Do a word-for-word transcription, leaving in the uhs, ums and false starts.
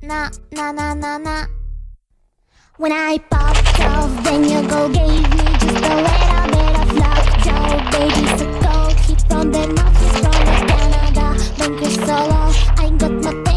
Na na na na na. When I popped off, then you go gave me just a little bit of love. Joe, baby, so cold. He from the north, he's from the Canada. Bunker solo, I got my thing.